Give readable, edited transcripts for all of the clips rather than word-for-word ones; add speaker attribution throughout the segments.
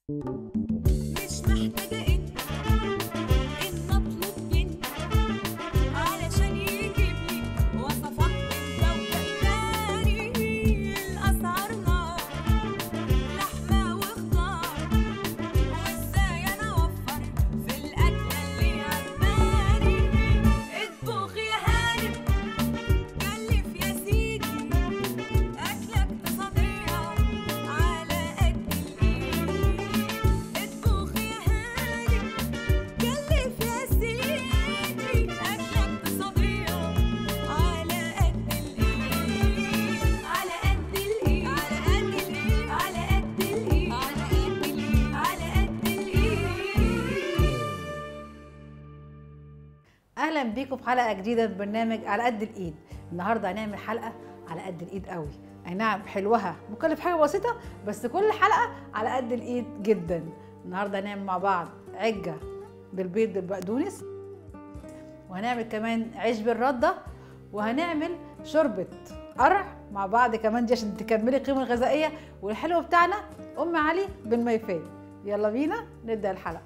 Speaker 1: مش محتاجة إن أطلب منك علشان يجيب لي وصفات من ذوق تاني. الأسعار نار، لحمة وخضار، وإزاي أنا أوفر في الأكلة اللي عجباني. اطبخ يا هانم، كلف يا سيدي، أكلة اقتصادية على قد الإيد. اطبخ يا هانم، كلف يا سيدي، أكلة اقتصادية على قد الإيد. على قد الإيد، على قد الإيد، على قد الإيد، على قد الإيد، على قد الإيد.
Speaker 2: اهلا بيكم في حلقه جديده من برنامج على قد الايد. النهارده هنعمل حلقه على قد الايد قوي. اي نعم حلوها مكلف حاجه بسيطه، بس كل حلقه على قد الايد جدا. النهارده هنعمل مع بعض عجه بالبيض بالبقدونس، وهنعمل كمان عيش بالرده، وهنعمل شوربه قرع مع بعض كمان دي عشان تكملي القيمه الغذائيه. والحلو بتاعنا ام علي بالميفيه. يلا بينا نبدا الحلقه.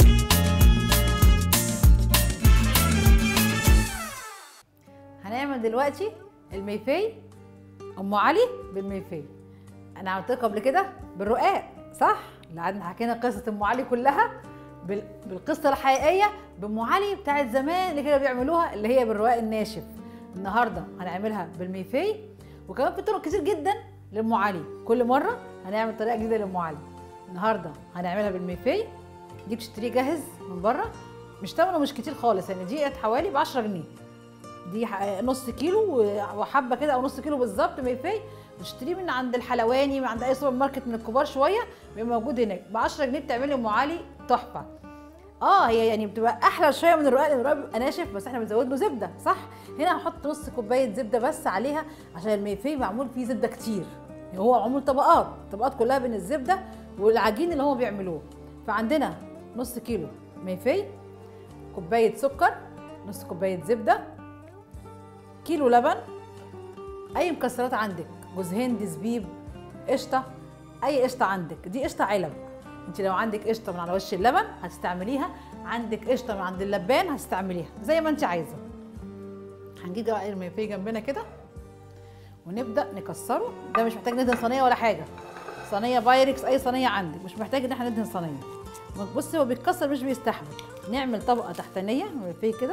Speaker 2: هنعمل دلوقتي الميفيه ام علي بالميفيه. انا عملت لكم قبل كده بالرقاق، صح؟ اللي قعدنا حكينا قصه ام علي كلها بالقصه الحقيقيه بام علي بتاعت زمان اللي كانوا بيعملوها، اللي هي بالرقاق الناشف. النهارده هنعملها بالميفيه، وكمان في طرق كتير جدا لام علي. كل مره هنعمل طريقه جديده لام علي. النهارده هنعملها بالميفيه. دي بتشتريه جاهز من بره، مش ثمنه مش كتير خالص، يعني دي حوالي ب 10 جنيه. دي نص كيلو وحبه كده، او نص كيلو بالظبط ميفيه. بتشتريه من عند الحلواني، من عند اي سوبر ماركت من الكبار شويه، بيبقى موجود هناك ب 10 جنيه. بتعملي ام علي تحفه. هي يعني بتبقى احلى شويه من الرقاق، لان الرقاق بيبقى ناشف، بس احنا بنزود له زبده، صح؟ هنا هحط نص كوبايه زبده بس عليها، عشان الميفيه معمول فيه زبده كتير. يعني هو معمول طبقات كلها بين الزبده والعجين اللي هم بيعملوه. فعندنا نص كيلو ميفيه، كوبايه سكر، نص كوبايه زبده، كيلو لبن، اي مكسرات عندك، جوز هند، زبيب، قشطه، اي قشطه عندك. دي قشطه علب، انت لو عندك قشطه من على وش اللبن هتستعمليها، عندك قشطه من عند اللبان هتستعمليها زي ما انت عايزه. هنجيب بقى الميفيه جنبنا كده ونبدا نكسره. ده مش محتاج ندهن صينيه ولا حاجه، صينيه بايركس، اي صينيه عندك، مش محتاج ان احنا ندهن صينيه. بصي هو بيتكسر مش بيستحمل. نعمل طبقه تحتانيه ميفيه كده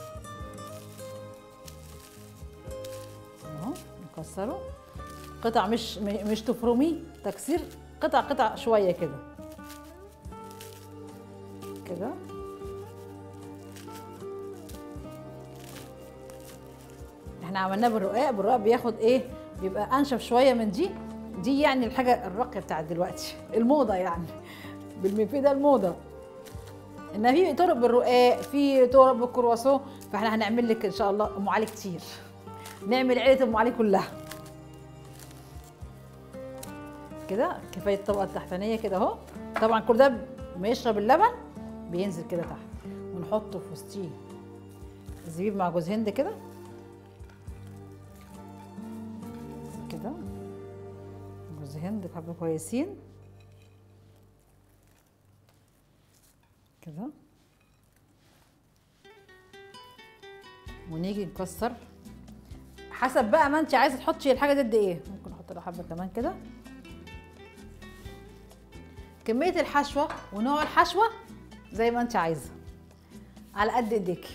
Speaker 2: اهو، نكسره قطع، مش تفرميه تكسير، قطع شويه كده كده. احنا عملناه بالرقاق بياخد ايه، بيبقى انشف شويه من دي يعني الحاجه الراقيه بتاعت دلوقتي، الموضه يعني. بالميفيه ده الموضه. انما في طرق بالرقاق، في طرق بالكرواسون، فاحنا هنعمل لك ان شاء الله ام علي كتير. نعمل عيله ام علي كلها كده. كفايه الطبقه التحتانيه كده اهو. طبعا كل ده ما يشرب اللبن بينزل كده تحت، ونحطه في وسطيه زبيب مع جوز هند كده كده، جوز هند حبه كويسين كده. ونيجي نكسر حسب بقى ما انت عايزه تحطي الحاجه دي قد ايه. ممكن احط لها حبه كمان كده. كميه الحشوه ونوع الحشوه زي ما انت عايزه، على قد ايديكي.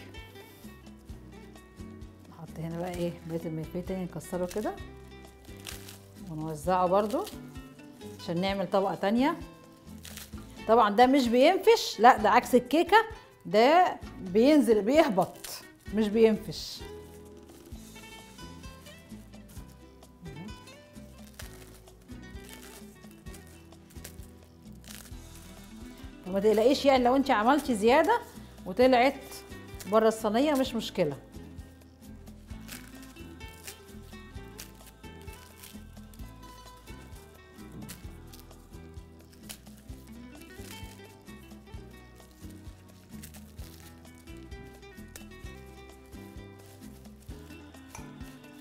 Speaker 2: نحط هنا بقى ايه بقيه الميفيه تاني، نكسره كده ونوزعه برضو عشان نعمل طبقه تانيه. طبعا ده مش بينفش، لا ده عكس الكيكه، ده بينزل بيهبط مش بينفش. فما تقلقيش، يعني لو انت عملتي زياده وطلعت بره الصينيه مش مشكله.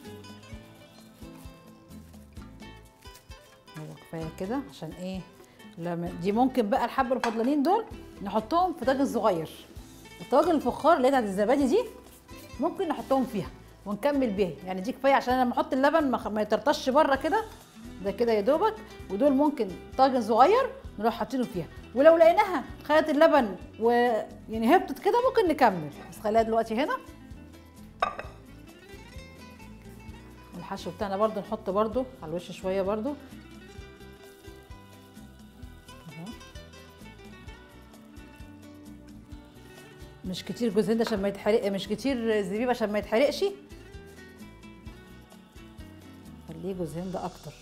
Speaker 2: كفايه كده عشان ايه لما دي ممكن بقى الحبه الفضلانين دول نحطهم في طاجن صغير. الطواجن الفخار اللي هي بتاعت الزبادي دي ممكن نحطهم فيها ونكمل بيها، يعني دي كفايه عشان انا لما احط اللبن ما يطرطش بره كده، ده كده يا دوبك. ودول ممكن طاجن صغير نروح حاطينه فيها، ولو لقيناها خدت اللبن ويعني هبطت كده ممكن نكمل، بس خليها دلوقتي هنا. الحشو بتاعنا برضو نحط برضو على الوش شويه برضو اهو. مش كتير جوز هند عشان ما يتحرق، مش كتير زبيب عشان ما يتحرقش، خليه جوز هند اكتر،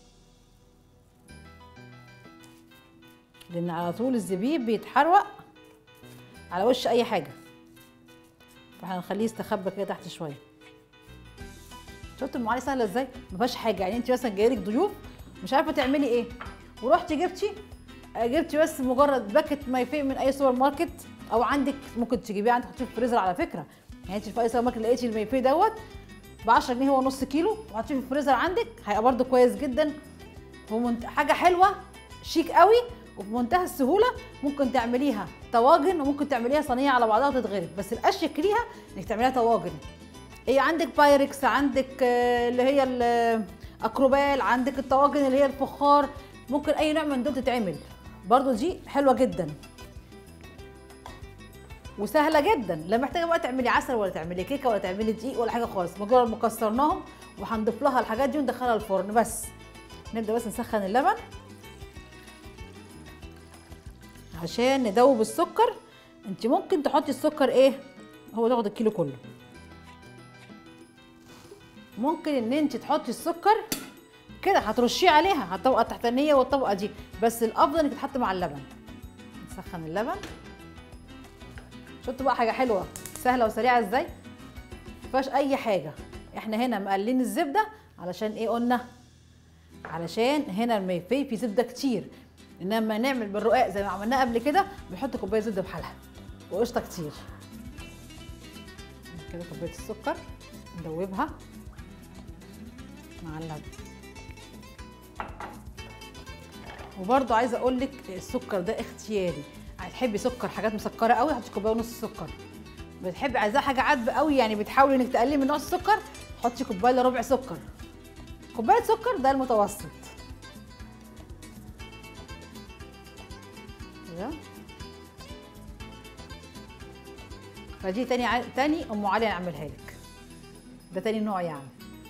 Speaker 2: لان على طول الزبيب بيتحرق على وش اي حاجه، فاحنا هنخليه يستخبى كده تحت شويه. شفتوا ام علي سهله ازاي؟ ما فيهاش حاجه، يعني انت مثلا جايلك ضيوف مش عارفه تعملي ايه، ورحتي جبتي بس مجرد باكت مايفيه من اي سوبر ماركت، او عندك ممكن تجيبيه عندك تحطيه في الفريزر على فكره، يعني انت في اي سوبر ماركت لقيتي المايفيه دوت ب 10 جنيه هو نص كيلو، وحطيه في الفريزر عندك هيبقى برده كويس جدا، حاجه حلوه شيك قوي وبمنتهى السهوله. ممكن تعمليها طواجن وممكن تعمليها صينيه على بعضها وتتغرب، بس الاشيك ليها انك تعمليها طواجن. ايه عندك بايركس، عندك اللي هي الاكروبال، عندك الطواجن اللي هي الفخار، ممكن اي نوع من دول تتعمل برضو، دي حلوه جدا وسهله جدا. لا محتاجه بقى تعملي عسل ولا تعملي كيكه ولا تعملي دقيق ولا حاجه خالص، مجرد ما كسرناهم وهنضيف لها الحاجات دي وندخلها الفرن بس. نبدا بس نسخن اللبن عشان ندوب السكر. انت ممكن تحطي السكر ايه، هو تاخد الكيلو كله، ممكن ان انت تحطي السكر كده هترشيه عليها على الطبقه التحتانيه والطبقه دي، بس الافضل انك تحط مع اللبن. نسخن اللبن. شفتوا بقى حاجه حلوه سهله وسريعه ازاي، مفيهاش اي حاجه. احنا هنا مقلين الزبده علشان ايه قلنا؟ علشان هنا المايفيه فيه زبده كتير، انما نعمل بالرقاق زي ما عملناه قبل كده بنحط كوبايه زبده بحالها وقشطه كتير. كده كوبايه السكر ندوبها مع اللبن. وبرده عايزه اقول لك السكر ده اختياري، هتحبي سكر حاجات مسكره قوي حطي كوبايه ونص سكر، بتحبي عايزاها حاجه عذبه قوي يعني بتحاولي انك تقللي من نوع السكر حطي كوبايه الا ربع سكر. كوبايه سكر ده المتوسط كده. فدي تاني ام علي هنعملها لك، ده تاني نوع يعني.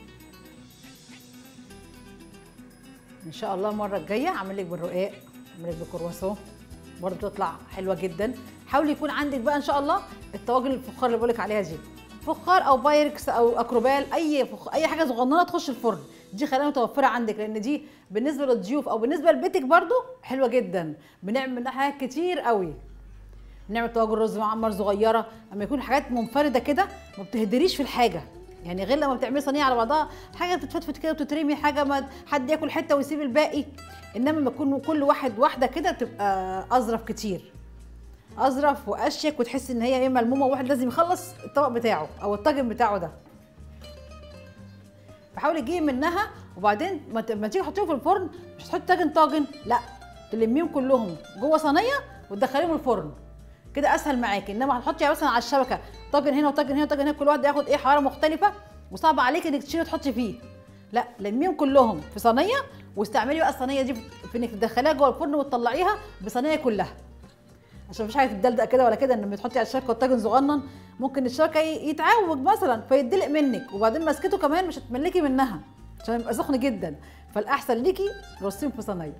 Speaker 2: ان شاء الله المره الجايه اعمل لك بالرقاق، اعمل لك بالكرواسون برضه بتطلع حلوه جدا. حاولي يكون عندك بقى ان شاء الله الطواجن الفخار اللي بقول لك عليها دي، فخار او بايركس او اكروبال، اي حاجه صغننه تخش الفرن، دي خليها متوفره عندك، لان دي بالنسبه للضيوف او بالنسبه لبيتك برضه حلوه جدا. بنعمل منها حاجات كتير قوي، بنعمل طواجن رز معمر صغيره، اما يكون حاجات منفرده كده ما بتهدريش في الحاجه، يعني غير لما بتعملي صينيه على بعضها حاجه بتتفتفت كده وتترمي، حاجه ما حد ياكل حته ويسيب الباقي، انما لما يكون كل واحده كده تبقى اظرف كتير، اظرف واشيك، وتحسي ان هي ايه ملمومه، وواحد لازم يخلص الطبق بتاعه او الطاجن بتاعه ده. فحاولي تجيبي منها، وبعدين ما تيجي تحطيهم في الفرن مش هتحطي طاجن، لا تلميهم كلهم جوه صينيه وتدخليهم الفرن كده اسهل معاكي. انما هتحطي مثلا على الشبكه طاجن هنا وطاجن هنا وطاجن هنا، كل واحد ياخد ايه حراره مختلفه وصعب عليكي انك تشيلي وتحطي فيه، لا لميهم كلهم في صينيه، واستعملي بقى الصينيه دي في انك تدخليها جوه الفرن وتطلعيها بصينيه كلها، عشان مفيش حاجه تتدلدق كده ولا كده. ان لما تحطي على الشبكه والطاجن صغنن ممكن الشبكه يتعوج مثلا فيدلق منك، وبعدين ماسكته كمان مش هتملكي منها عشان يبقى سخن جدا، فالاحسن ليكي رصيهم في صينيه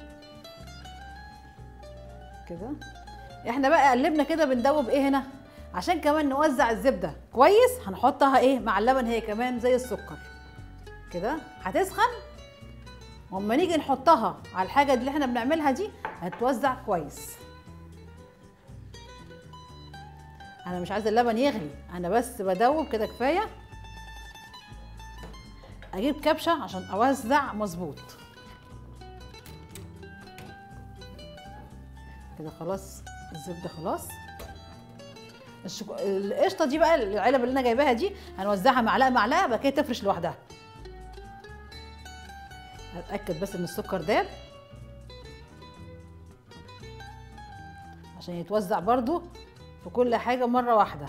Speaker 2: كده. احنا بقى قلبنا كده بندوب ايه هنا عشان كمان نوزع الزبده كويس، هنحطها ايه مع اللبن هي كمان زي السكر كده، هتسخن واما نيجي نحطها على الحاجه اللي احنا بنعملها دي هتوزع كويس. انا مش عايزه اللبن يغلي، انا بس بدوب كده كفايه، اجيب كبشه عشان اوزع مظبوط كده. خلاص الزبده خلاص. القشطه دي بقى العلب اللي انا جايباها دي هنوزعها معلقه معلقه، بعد كده تفرش لوحدها. اتاكد بس ان السكر داب. عشان يتوزع برضو في كل حاجة مرة واحدة.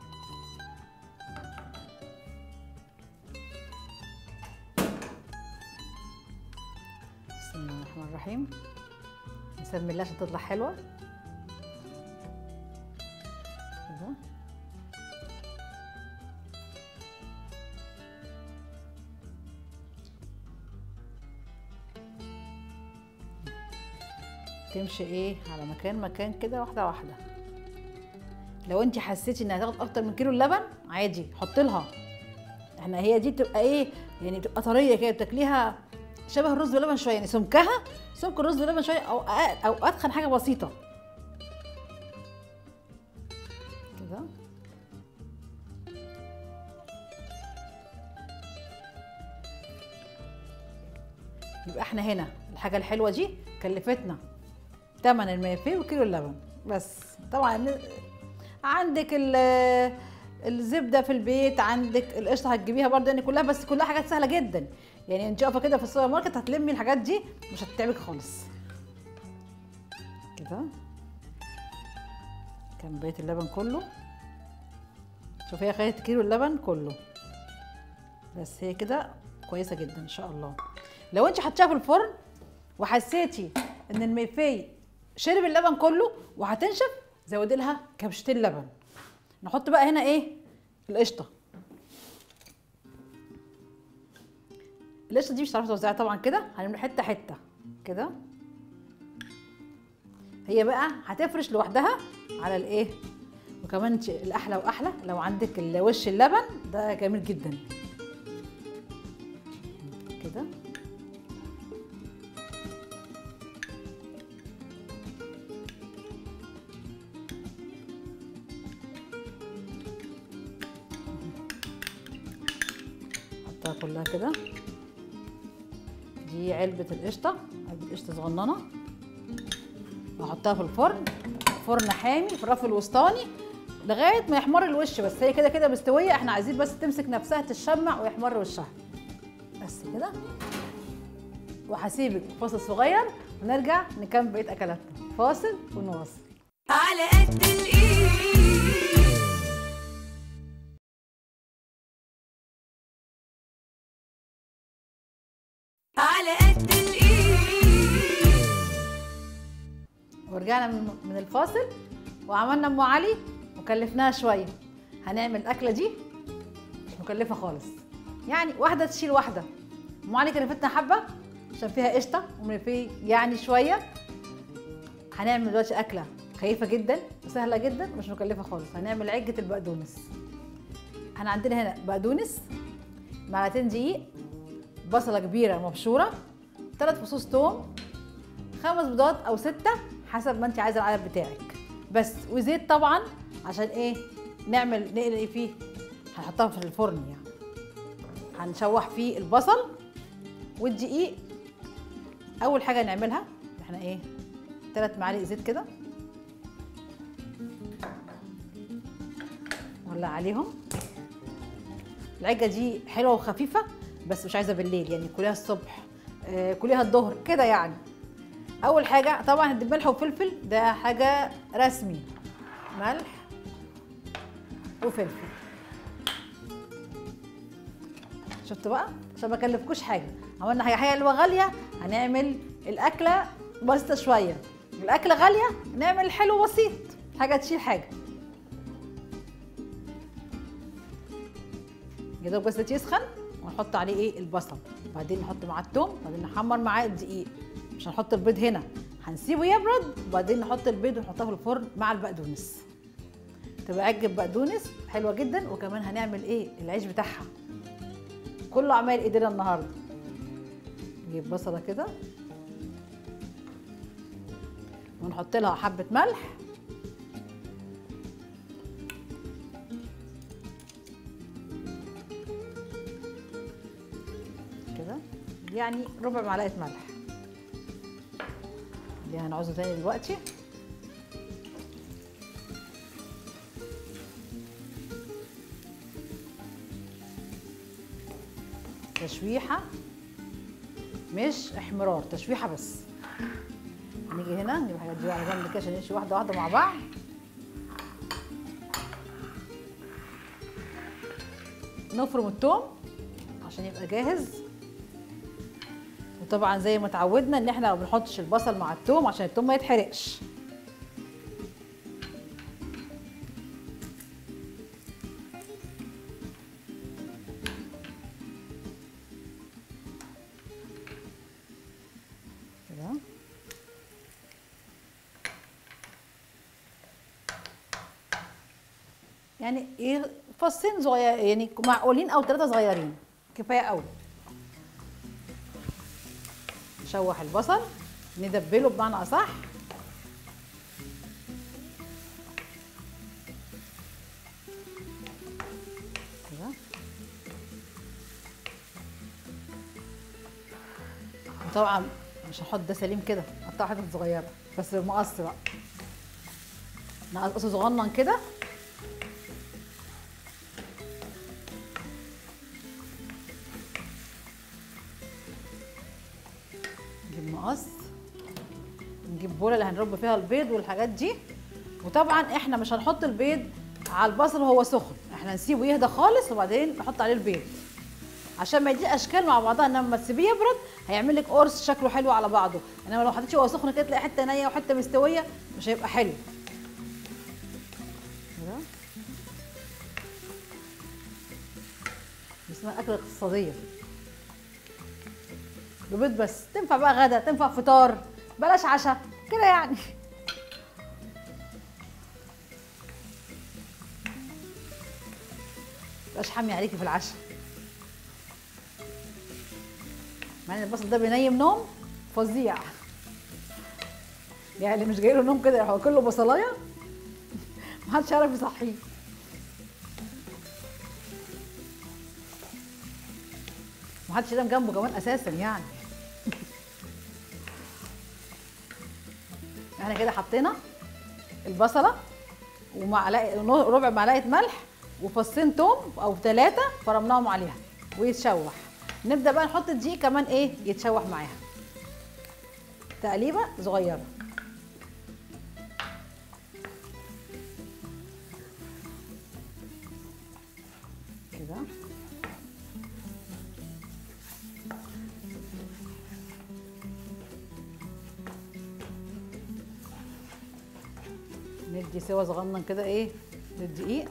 Speaker 2: بسم الله الرحمن الرحيم. نسمي الله عشان تطلع حلوة كده. تمشي ايه على مكان كده واحده واحده. لو انت حسيتي انها هتاخد اكتر من كيلو اللبن عادي حط لها. احنا هي دي بتبقى ايه يعني بتبقى طريه كده بتاكليها شبه الرز باللبن شويه، يعني سمكها سمك الرز باللبن شويه او اتخن حاجه بسيطه كده. يبقى احنا هنا الحاجه الحلوه دي كلفتنا تمن الملفيه وكيلو اللبن بس. طبعا عندك الزبده في البيت، عندك القشطه هتجيبيها برضه، يعني كلها بس كلها حاجات سهله جدا. يعني انت واقفه كده في السوبر ماركت هتلمي الحاجات دي مش هتتعبك خالص كده. كان بقيه اللبن كله، شوفي هي خدت كيلو اللبن كله بس. هي كده كويسه جدا ان شاء الله. لو انت حطيتيها في الفرن وحسيتي ان الملفيه شرب اللبن كله وهتنشف زودي لها كبشتين لبن. نحط بقى هنا ايه القشطه. القشطه دي مش هتعرفي توزعيها طبعا كده، هنعمل حته حته كده. هي بقى هتفرش لوحدها على الايه. وكمان الاحلى واحلى لو عندك وش اللبن ده جميل جدا كده. حطها كلها كده. دي علبة القشطة، علبة قشطة صغننة. هحطها في الفرن، فرن حامي في الرف الوسطاني لغاية ما يحمر الوش بس. هي كده كده مستوية، احنا عايزين بس تمسك نفسها تتشمع ويحمر وشها بس كده. وهسيبك فاصل صغير ونرجع نكمل بقية أكلاتنا. فاصل ونواصل.
Speaker 1: على قد الإيد على قد الإيد.
Speaker 2: ورجعنا من الفاصل وعملنا ام علي وكلفناها شويه. هنعمل الاكله دي مش مكلفه خالص، يعني واحده تشيل واحده. ام علي كلفتنا حبه عشان فيها قشطه وملفيه يعني شويه. هنعمل دلوقتي اكله خفيفه جدا وسهله جدا ومش مكلفه خالص. هنعمل عجه البقدونس. احنا عندنا هنا بقدونس، معلقتين دقيق، بصله كبيره مبشوره، 3 فصوص توم، 5 بيضات او 6 حسب ما انت عايزه العدد بتاعك بس، وزيت طبعا عشان ايه نقلي فيه. هنحطها في الفرن يعني. هنشوح فيه البصل والدقيق. اول حاجه نعملها احنا ايه 3 معالق زيت كده نولع عليهم. العجه دي حلوه وخفيفه بس مش عايزه بالليل، يعني كليها الصبح كليها الظهر كده يعني. اول حاجه طبعا هدي ملح وفلفل، ده حاجه رسمي، ملح وفلفل. شفتوا بقى عشان ما اكلفكوش حاجه. عملنا حاجه حلوه غاليه، هنعمل الاكله بسيطه شويه. الاكله غاليه نعمل الحلو بسيط، حاجه تشيل حاجه. يا دوب بس يسخن ونحط عليه ايه البصل، بعدين نحط معاه الثوم، بعدين نحمر معاه الدقيق. مش هنحط البيض هنا، هنسيبه يبرد وبعدين نحط البيض ونحطها في الفرن مع البقدونس. تبقى عجة بقدونس حلوه جدا. وكمان هنعمل ايه العيش بتاعها كله عمال ايدينا النهارده. نجيب بصله كده ونحط لها حبه ملح، كده يعني ربع معلقه ملح. دي هنعوزه تاني دلوقتي. تشويحه مش احمرار، تشويحه بس. نيجي نيجي هنا نجيب الحاجات دي على جنب كده عشان نمشي واحده واحده مع بعض. نفرم الثوم عشان يبقى جاهز. وطبعا زي ما اتعودنا ان احنا ما بنحطش البصل مع الثوم عشان الثوم ما يتحرقش. كده يعني ايه، فصين صغير يعني معقولين او 3 صغيرين كفايه قوي. نشوح البصل، ندبله بمعنى اصح. كده وطبعا مش هنحط ده سليم كده، نقطعه حتت صغيره بس بمقص بقى، نقصه صغنن كده. نجيب مقص، نجيب بوله اللي هنرب فيها البيض والحاجات دي. وطبعا احنا مش هنحط البيض على البصل وهو سخن، احنا نسيبه يهدى خالص وبعدين نحط عليه البيض عشان ما يديش اشكال مع بعضها. انما لما تسيبيه يبرد هيعمل لك قرص شكله حلو على بعضه، انما لو حطيتيه وهو سخن كده تلاقي حته نيه وحته مستويه، مش هيبقى حلو. كده اسمها اكله اقتصاديه ببيض بس، تنفع بقى غدا، تنفع فطار، بلاش عشاء كده يعني. مبقاش حامي عليكي في العشاء، مع ان البصل ده بينيم نوم فظيع. يعني اللي مش جاي له نوم كده يروح واكل له بصلايه محدش يعرف يصحيه. محدش ينام جنبه كمان اساسا يعني. احنا كده حطينا البصله ومعلقه ربع معلقه ملح وفصين توم او 3 فرمناهم عليها ويتشوح. نبدا بقى نحط الدقيق كمان ايه يتشوح معاها تقليبه صغيره كده. ندي سوا صغنن كده ايه للدقيق.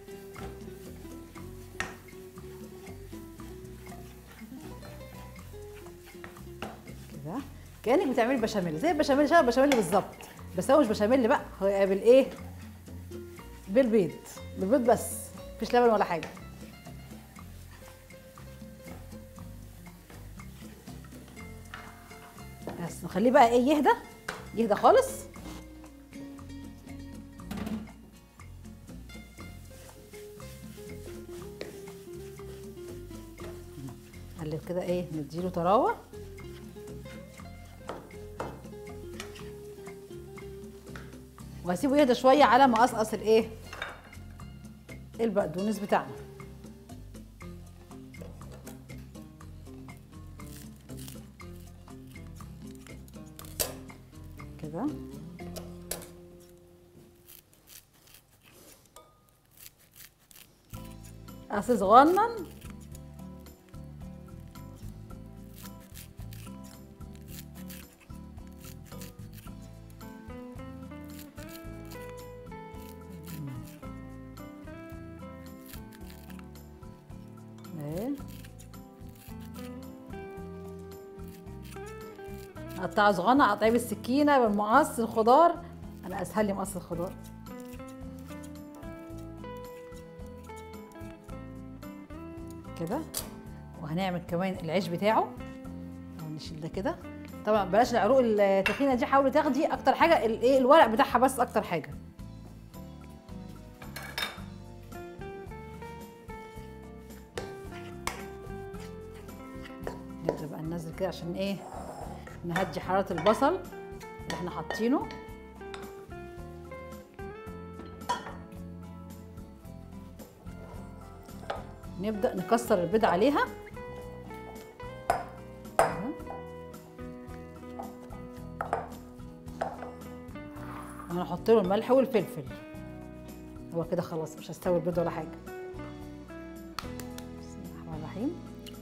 Speaker 2: كده كانك بتعملي بشاميل، زي البشاميل، شبه البشاميل بالظبط، بس هو مش بشاميل بقى، هو يبقى بالايه، بالبيض بس، مفيش لبن ولا حاجه. بس نخليه بقى ايه يهدى خالص. نقلب كده ايه، نديله طراوه. وهسيبه يهدى شويه على ما اقصقص الايه، البقدونس بتاعنا. كده قص صغنن. قطعه صغنن، قطعيه بالسكينه بالمقص الخضار، انا اسهل لي مقص الخضار. كده وهنعمل كمان العيش بتاعه. نشيل ده كده، طبعا بلاش العروق التخينه دي، حاولي تاخدي اكتر حاجه الايه، الورق بتاعها بس اكتر حاجه. نبدا بقى ننزل كده عشان ايه، نهدي حراره البصل اللي احنا حاطينه. نبدا نكسر البيض عليها. هنحط له الملح والفلفل. هو كده خلاص، مش هستوي البيض ولا حاجه. بسم الله الرحمن الرحيم.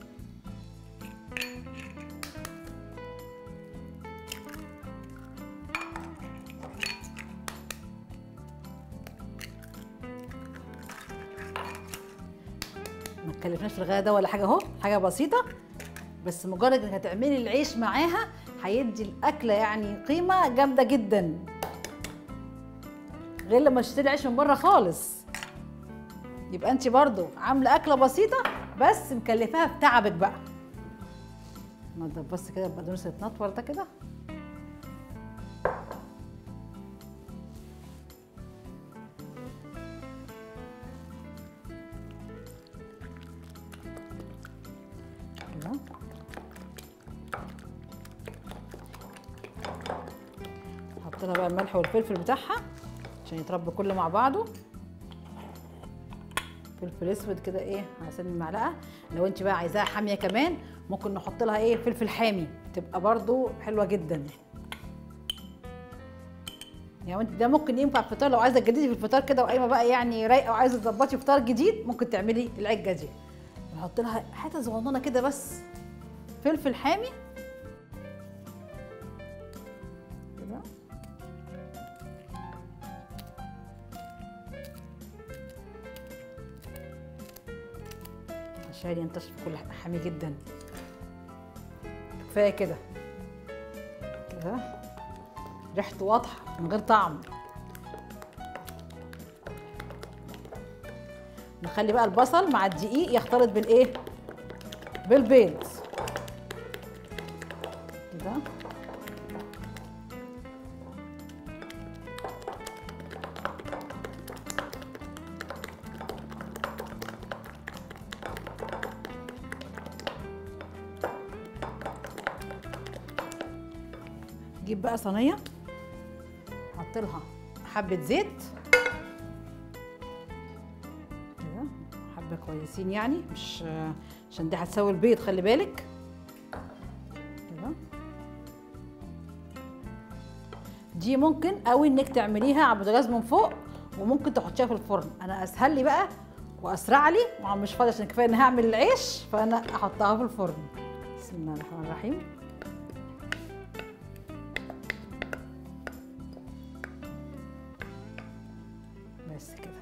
Speaker 2: ما تكلفناش في الغدا ده ولا حاجه اهو، حاجه بسيطه، بس مجرد انك هتعملي العيش معاها هيدي الاكله يعني قيمه جامده جدا، غير لما تشتري عيش من بره خالص. يبقى انت برضو عامله اكله بسيطه بس مكلفاها بتعبك بقى. نضرب بس كده البقدونس يتنطور ده كده. كده نحط لها بقى الملح والفلفل بتاعها عشان يتربى كله مع بعضه. فلفل اسود كده ايه على سن المعلقه. لو انت بقى عايزاها حاميه كمان ممكن نحط لها ايه فلفل حامي، تبقى برضو حلوه جدا. يعني انت ده ممكن ينفع في الفطار لو عايزه تجددي في الفطار كده وقايمه بقى يعني رايقه وعايزه تظبطي فطار جديد، ممكن تعملي العجه دي. نحط لها حته صغننه كده بس فلفل حامي كده. عشان ينتشر كل حامي جدا. كفايه كده كده، ريحته واضحه من غير طعم. نخلي بقى البصل مع الدقيق يختلط بالايه؟ بالبيض كده. نجيب بقى صينيه نحط لها حبه زيت كده، حبه كويسين يعني، مش عشان دي هتسوي البيض خلي بالك كده. دي ممكن قوي انك تعمليها على البوتاجاز من فوق، وممكن تحطيها في الفرن. انا اسهل لي بقى واسرع لي ومش فاضيه عشان كفايه ان هعمل العيش، فانا احطها في الفرن. بسم الله الرحمن الرحيم. بس كده.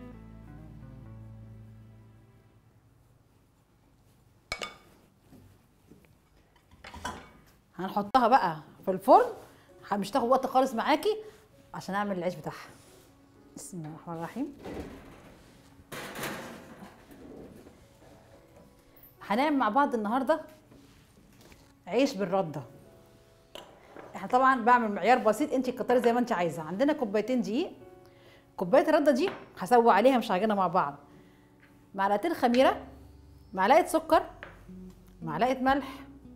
Speaker 2: هنحطها بقى في الفرن، مش تاخد وقت خالص معاكي عشان اعمل العيش بتاعها. بسم الله الرحمن الرحيم. هنعمل مع بعض النهارده عيش بالرده. احنا طبعا بعمل معيار بسيط، انت تكتري زي ما انت عايزه. عندنا كوبايتين دقيق، كوبايه الرده دي هسوي عليها مش عجينه مع بعض، معلقتين خميره، معلقه سكر، معلقه ملح،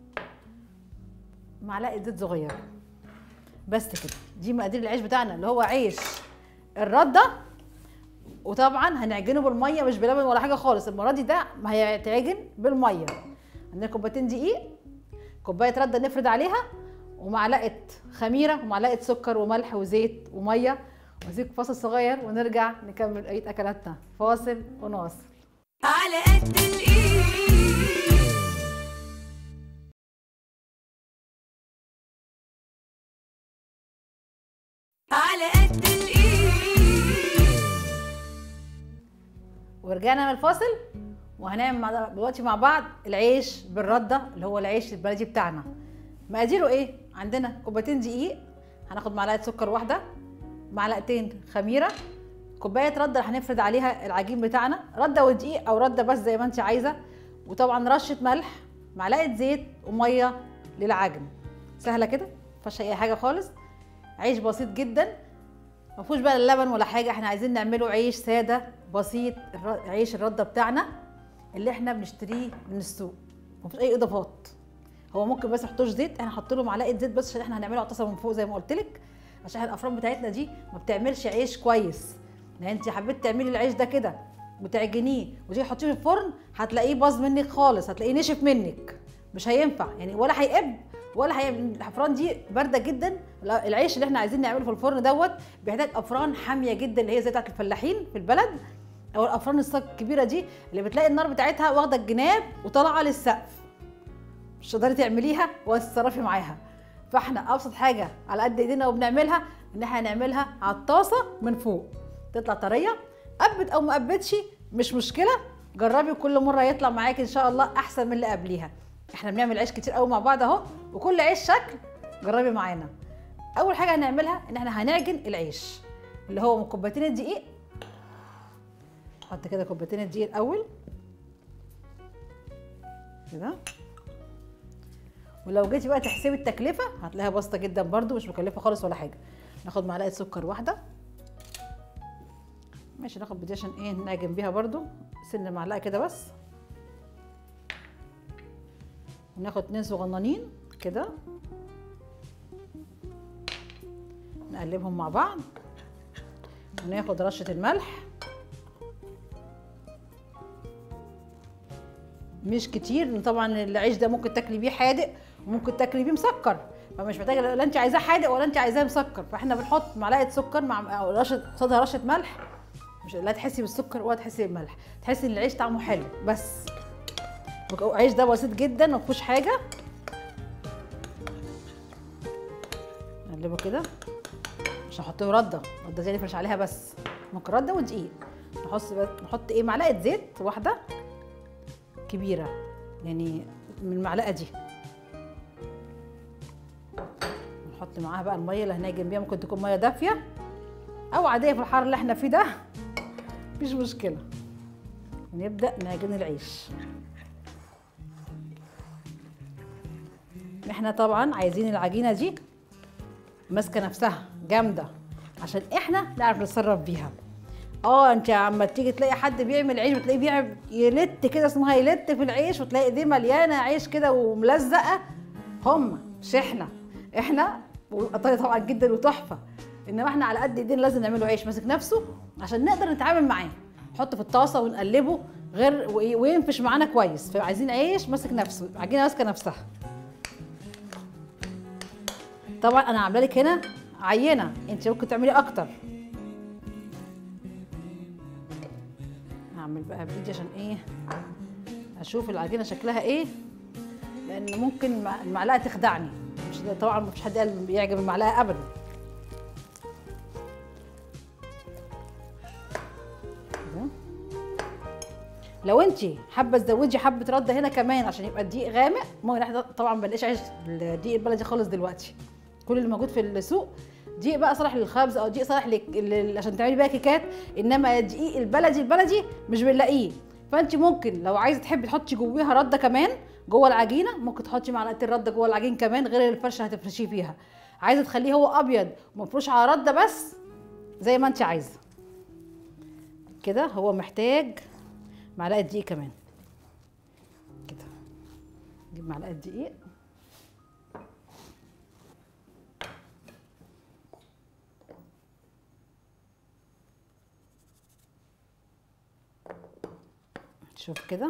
Speaker 2: معلقه زيت صغيره، بس كده. دي مقادير العيش بتاعنا اللي هو عيش الرده. وطبعا هنعجنه بالميه مش بلبن ولا حاجه خالص، المره دي ده ما هيتعجن بالميه. عندنا كوبايتين دقيق، كوبايه رده نفرد عليها، ومعلقه خميره ومعلقه سكر وملح وزيت وميه. واسيب فاصل صغير ونرجع نكمل بقيه اكلاتنا. فاصل ونواصل.
Speaker 1: على قد الايد، على قد الايد.
Speaker 2: ورجعنا من الفاصل وهنعمل دلوقتي مع بعض العيش بالرده اللي هو العيش البلدي بتاعنا. مقاديره ايه؟ عندنا كوبايتين دقيق، هناخد معلقه سكر واحده، معلقتين خميره، كوبايه رده اللي هنفرد عليها العجين بتاعنا، رده ودقيق او رده بس زي ما انت عايزه، وطبعا رشه ملح، معلقه زيت وميه للعجن. سهله كده مفيهاش اي حاجه خالص، عيش بسيط جدا ما فيهوش بقى اللبن ولا حاجه. احنا عايزين نعمله عيش ساده بسيط، عيش الرده بتاعنا اللي احنا بنشتريه من السوق، ما فيش اي اضافات. هو ممكن بس نحطوش زيت، احنا هنحط له معلقه زيت بس عشان احنا هنعمله على الطاسه من فوق زي ما قلت لك، عشان الافران بتاعتنا دي ما بتعملش عيش كويس. يعني انت حبيت تعملي العيش ده كده وتعجنيه وتيجي تحطيه في الفرن هتلاقيه باظ منك خالص، هتلاقيه نشف منك، مش هينفع يعني، ولا هيقب ولا الافران دي بارده جدا العيش اللي احنا عايزين نعمله في الفرن دوت بيحتاج افران حاميه جدا، اللي هي زي بتاعت الفلاحين في البلد، او الافران الكبيره دي اللي بتلاقي النار بتاعتها واخده الجناب وطالعه للسقف، مش تقدري تعمليها ولا تتصرفي معاها. فاحنا ابسط حاجه على قد ايدينا وبنعملها ان احنا نعملها على الطاسه من فوق، تطلع طريه، قبت او ما قبتش مش مشكله، جربي كل مره يطلع معاكي ان شاء الله احسن من اللي قبليها. احنا بنعمل عيش كتير قوي مع بعض اهو، وكل عيش شكل، جربي معانا. اول حاجه هنعملها ان احنا هنعجن العيش اللي هو من كوبايتين الدقيق. نحط كده كوبايتين الدقيق الاول كده، ولو جيتي بقى تحسبي التكلفه هتلاقيها بسيطه جدا برده، مش مكلفه خالص ولا حاجه. ناخد معلقه سكر واحده، ماشي، ناخد بدي عشان ايه نعجن بيها برده، سن معلقه كده بس، وناخد 2 صغننين كده نقلبهم مع بعض، وناخد رشه الملح مش كتير، لان طبعا العيش ده ممكن تاكلي بيه حادق وممكن تاكلي بيه مسكر، فمش محتاجه لا انت عايزاه حادق ولا انت عايزاه مسكر، فاحنا بنحط معلقه سكر مع رشه قصادها رشه ملح، مش لا تحسي بالسكر ولا تحسي بالملح، تحسي ان العيش طعمه حلو بس. العيش ده بسيط جدا ما فيهوش حاجه، نقلبه كده، مش هحط له رده دي نفرش عليها بس، ممكن رده ودقيق. نحط ايه معلقه زيت واحده كبيره يعني من المعلقه دي، نحط معاها بقى الميه اللي هنعجن بيها، ممكن تكون ميه دافيه او عاديه في الحر اللي احنا فيه ده مفيش مشكله. ونبدا نعجن العيش. احنا طبعا عايزين العجينه دي ماسكه نفسها جامده عشان احنا نعرف نتصرف بيها. انت عما تيجي تلاقي حد بيعمل عيش وتلاقيه بيعمل يلت كده، اسمها يلت في العيش، وتلاقي ايديه مليانه عيش كده وملزقه، مش احنا وقطعي طبعا جدا وتحفه، انما احنا على قد ايدينا لازم نعمله عيش ماسك نفسه عشان نقدر نتعامل معاه، نحطه في الطاسه ونقلبه غير وينفش معانا كويس، فعايزين عيش ماسك نفسه، عجينه ماسكه نفسها. طبعا انا عامله لك هنا عينه، انت ممكن تعملي اكتر. هعمل بقى بايدي عشان ايه اشوف العجينه شكلها ايه، لان ممكن المعلقه تخدعني، مش طبعا مفيش حد قال بيعجب المعلقه ابدا. لو انت حابه تزودي حبه رده هنا كمان عشان يبقى الدقيق غامق، ممكن احنا طبعا ما بنلاقيش عيش بالدقيق البلدي خالص دلوقتي، كل اللي موجود في السوق دقيق بقى صالح للخبز او دقيق صالح عشان تعملي بيها كيكات، انما الدقيق البلدي مش بنلاقيه. فانت ممكن لو عايزه تحبي تحطي جواها رده كمان جوه العجينه، ممكن تحطي معلقتين رده جوه العجين كمان غير الفرشه هتفرشيه فيها. عايزه تخليه هو ابيض ومفروش على رده بس، زي ما انت عايزه كده. هو محتاج معلقه دقيق كمان كده، نجيب معلقه دقيق شوف كده،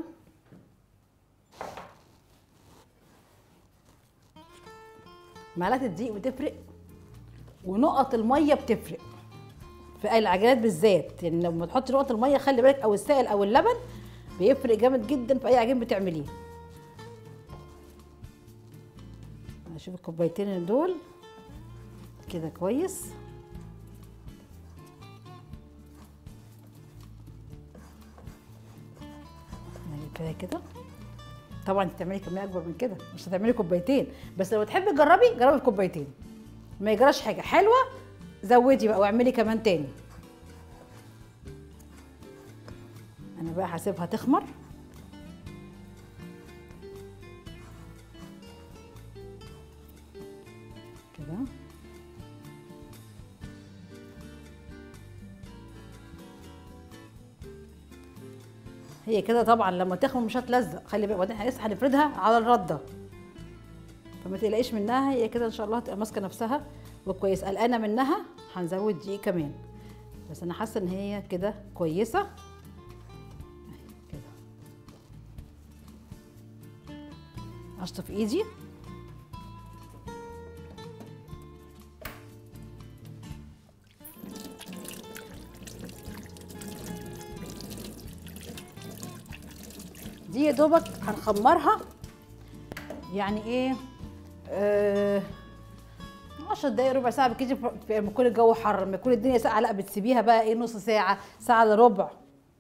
Speaker 2: معلقه الدقيق بتفرق ونقط الميه بتفرق في العجينات بالذات، يعني لما تحطي نقط الميه خلي بالك، او السائل او اللبن بيفرق جامد جدا في اي عجين بتعمليه. اشوف الكوبايتين دول كده كويس، كفايه كده. طبعا انت تعملي كميه اكبر من كده، مش هتعملي كوبايتين بس، لو تحبي جربي الكوبايتين ما يجراش حاجه، حلوه زودي بقى واعملي كمان تاني. انا بقى هسيبها تخمر كده. هي كده طبعا لما تخمر مش هتلزق، خلي بالك، وبعدين احنا لسه هنفردها على الرده، فما تقلقيش منها، هي كده ان شاء الله هتبقى ماسكه نفسها وكويس. قلقانه منها هنزود دقيق كمان، بس انا حاسه ان هي كده كويسه كده. اشطف ايدي دي يا دوبك هنخمرها يعني ايه 10 دقايق ربع ساعه بالكتير، لما يكون الجو حر. لما يكون الدنيا ساقعه لا بتسيبيها بقى ايه نص ساعه، ساعه الا ربع.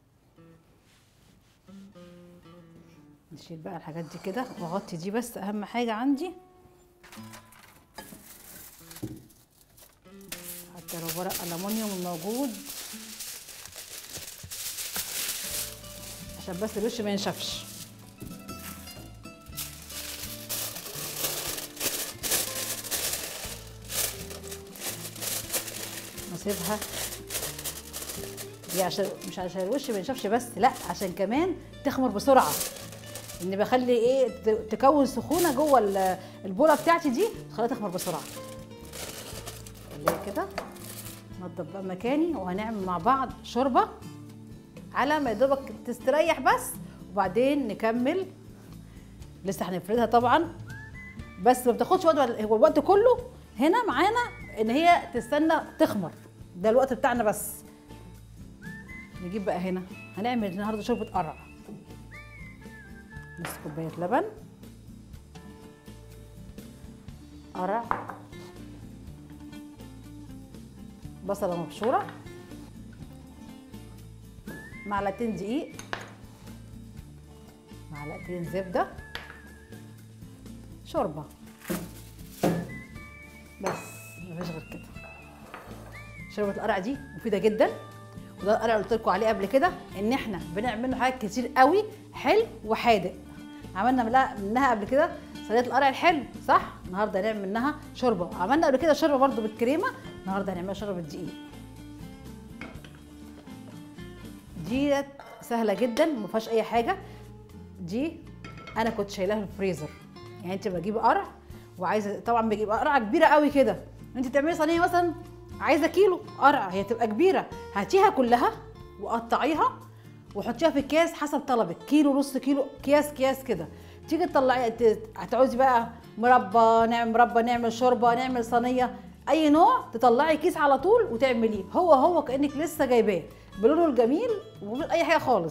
Speaker 2: نشيل بقى الحاجات دي كده واغطي دي، بس اهم حاجه عندي حتى لو ورق ألمونيوم موجود عشان بس الوش ما ينشفش. نسيبها دي عشان مش عشان الوش ما ينشفش بس، لا عشان كمان تخمر بسرعه. ان بخلي ايه تكون سخونه جوه البوله بتاعتي دي، خليها تخمر بسرعه. خليها كده. نضف بقى مكاني وهنعمل مع بعض شوربه على ما يدوبك تستريح بس، وبعدين نكمل. لسه هنفردها طبعا بس ما بتاخدش وقت، هو الوقت كله هنا معانا ان هي تستنى تخمر، ده الوقت بتاعنا بس. نجيب بقى هنا هنعمل النهارده شوربه قرع. نص كوبايه لبن، قرع، بصله مبشوره، معلقتين دقيق، معلقتين زبده، شوربه بس مفيش غير كده. شوربه القرع دي مفيده جدا، وده القرع اللي قلت لكم عليه قبل كده ان احنا بنعمل منه حاجات كتير قوي حلو وحادق. عملنا منها قبل كده صينيه القرع الحلو صح؟ النهارده هنعمل منها شوربه. عملنا قبل كده شوربه برده بالكريمه، النهارده هنعملها شوربه بالدقيق. دي سهله جدا ما فيهاش اي حاجه. دي انا كنت شايلاها في الفريزر. يعني انت بجيب قرع وعايزه، طبعا بجيب قرعه كبيره قوي كده، انت تعملي صينيه مثلا عايزه كيلو قرع، هي تبقى كبيره، هاتيها كلها وقطعيها وحطيها في اكياس حسب طلبك، كيلو نص كيلو، اكياس كده. تيجي تطلعي هتعوزي بقى مربى، نعمل شوربه، نعمل صينيه، اي نوع تطلعي كيس على طول وتعمليه هو كانك لسه جايباه بلونه الجميل ومن اي حاجه خالص.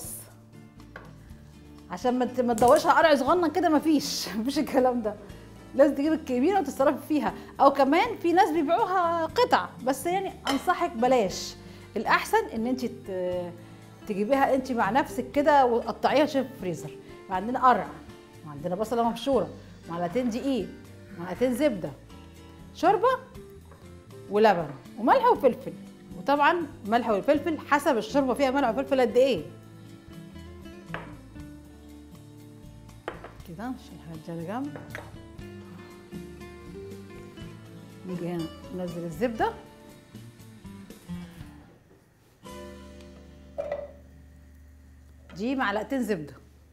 Speaker 2: عشان ما تدورش على قرع صغنن كده، مفيش الكلام ده. لازم تجيب الكبيره وتصرفي فيها، او كمان في ناس بيبيعوها قطع، بس يعني انصحك بلاش. الاحسن ان انت تجيبيها انت مع نفسك كده وتقطعيها وتشيليها في الفريزر. عندنا قرع وعندنا بصله مبشوره، معلقتين دقيق، معلقتين زبده، شوربه ولبن وملح وفلفل. وطبعا ملح والفلفل حسب الشوربه فيها ملح وفلفل قد ايه. كده نشيل الحاجات دي على جنب. نيجي هنا ننزل الزبده، دي معلقتين زبده،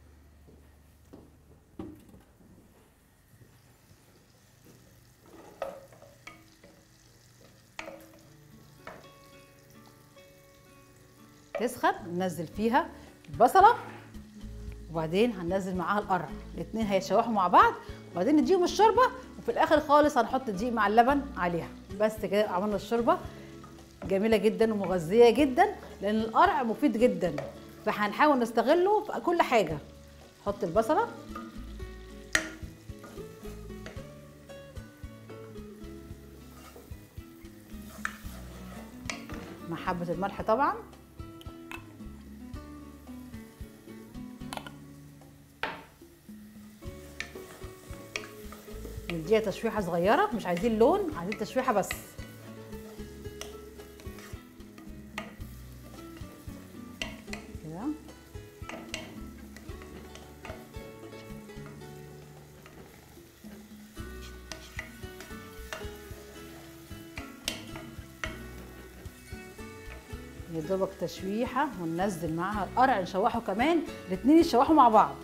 Speaker 2: تسخن ننزل فيها البصله، وبعدين هننزل معاها القرع، الاثنين هيتشوحوا مع بعض، وبعدين نديهم الشوربه، وفي الاخر خالص هنحط الدقيق مع اللبن عليها. بس كده عملنا الشوربه جميله جدا ومغذيه جدا، لان القرع مفيد جدا، فهنحاول نستغله في كل حاجه. نحط البصله، مع حبه الملح طبعا، نديها تشويحه صغيره، مش عايزين لون، عايزين تشويحه بس. كده يا دوبك تشويحه، وننزل معاها القرع نشوحه كمان، الاثنين يتشوحوا مع بعض.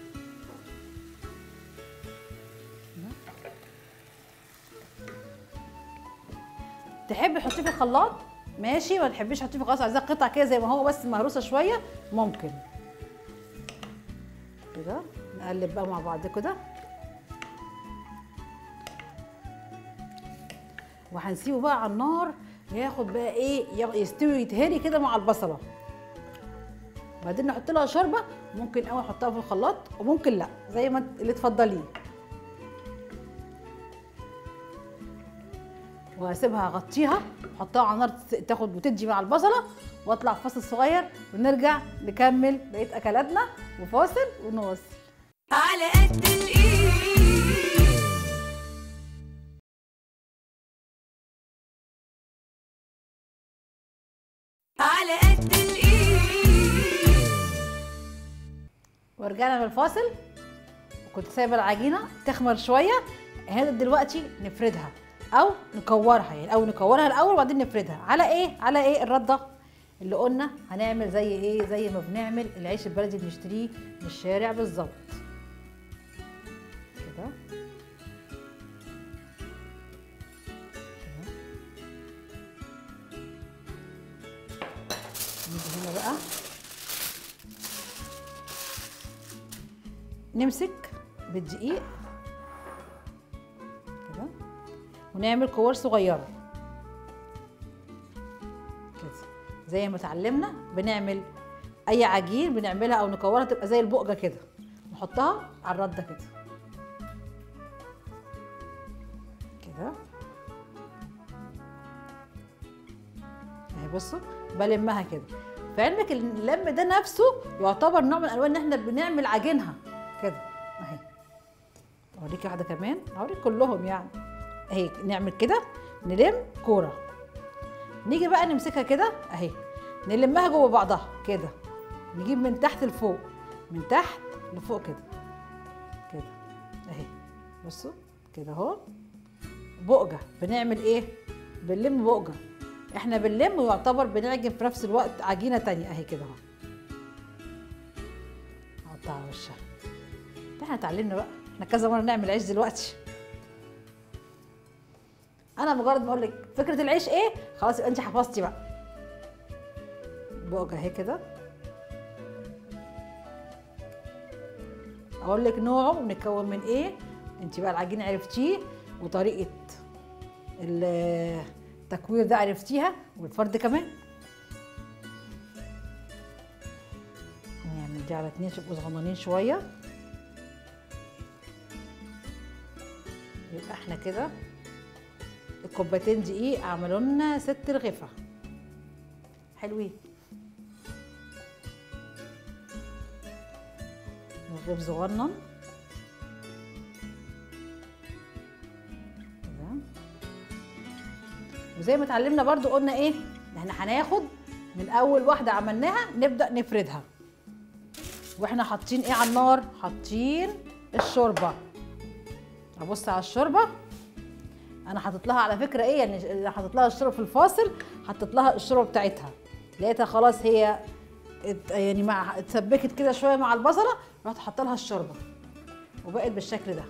Speaker 2: تحبي تحطيه في الخلاط ماشي، ما تحبيش تحطيه في الخلاط، عايزاه قطع كده زي ما هو بس مهروسه شويه ممكن كده. نقلب بقى مع بعض كده، وهنسيبه بقى على النار ياخد بقى ايه، يستوي يتهري كده مع البصله. وبعدين نحط لها شوربه، ممكن اول نحطها في الخلاط وممكن لا، زي ما اللي تفضليه. وهسيبها اغطيها، احطها على النار تاخد وتدي مع البصله، واطلع فاصل صغير ونرجع نكمل بقيه اكلاتنا، وفاصل ونواصل.
Speaker 1: على قد الإيد. على قد الإيد.
Speaker 2: ورجعنا من الفاصل، وكنت سايبه العجينه تخمر شويه. هنا دلوقتي نفردها او نكورها، يعني او نكورها الاول وبعدين نفردها على ايه؟ على ايه؟ الرده اللي قلنا هنعمل زي ايه؟ زي ما بنعمل العيش البلدي اللي بنشتريه من الشارع بالظبط كده. نيجي هنا بقى نمسك بالدقيق كده ونعمل كور صغيره كده، زي ما اتعلمنا بنعمل اي عجين بنعملها او نكورها تبقى زي البقجه كده، نحطها على الرده كده كده اهي. بصوا بلمها كده. في علمك اللم ده نفسه يعتبر نوع من انواع ان احنا بنعمل عجينها كده اهي. اوريكي واحده كمان، اوريك كلهم يعني اهي. نعمل كده، نلم كوره، نيجي بقى نمسكها كده اهي، نلمها جوه بعضها كده، نجيب من تحت لفوق، من تحت لفوق كده كده اهي. بصوا كده اهو، بقجه. بنعمل ايه؟ بنلم بقجه. احنا بنلم ويعتبر بنعجن في نفس الوقت عجينه تانية اهي كده اهو. نحطها على وشها. احنا اتعلمنا بقى، احنا كذا مره نعمل عيش دلوقتي. انا مجرد ما اقول لك فكره العيش ايه خلاص يبقى انت حفظتي بقى. بقجه اهي كده، اقول لك نوعه ونتكون من ايه، انت بقى العجين عرفتيه، وطريقه التكوير ده عرفتيها، والفرد كمان. نعمل دي على 2 يبقوا صغننين شويه. يبقى احنا كده الكوبايتين دقيق عملوا لنا 6 رغيفه حلوين. رغيف صغنن كده. وزي ما اتعلمنا برضو قلنا ايه، احنا هناخد من اول واحده عملناها نبدا نفردها، واحنا حاطين ايه على النار؟ حاطين الشوربه. ابص على الشوربه، انا حاطط لها على فكره ايه، يعني حاطط لها الشوربه في الفاصل، حطيت لها الشوربه بتاعتها، لقيتها خلاص هي يعني مع اتسبكت كده شويه مع البصله، رحت حاطه لها الشوربه وبقت بالشكل ده.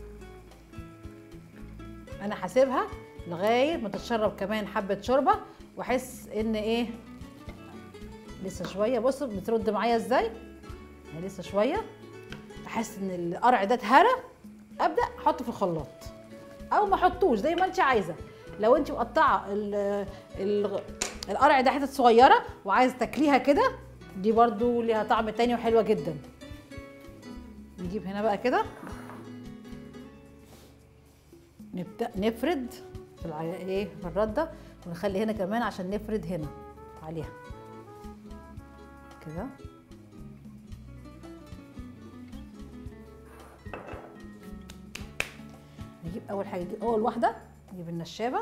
Speaker 2: انا هسيبها لغايه ما تتشرب كمان حبه شوربه، واحس ان ايه لسه شويه. بصوا بترد معايا ازاي، لسه شويه، احس ان القرع ده اتهرى، ابدا احطه في الخلاط او ما احطوش زي ما انت عايزه. لو انت مقطعه القرع ده حتت صغيره وعايزه تاكليها كده، دي برضو ليها طعم تاني وحلوه جدا. نجيب هنا بقى كده، نبدا نفرد في ايه في الرده، ونخلي هنا كمان عشان نفرد هنا عليها كده. نجيب اول حاجه، نجيب اول واحده، نجيب النشابه،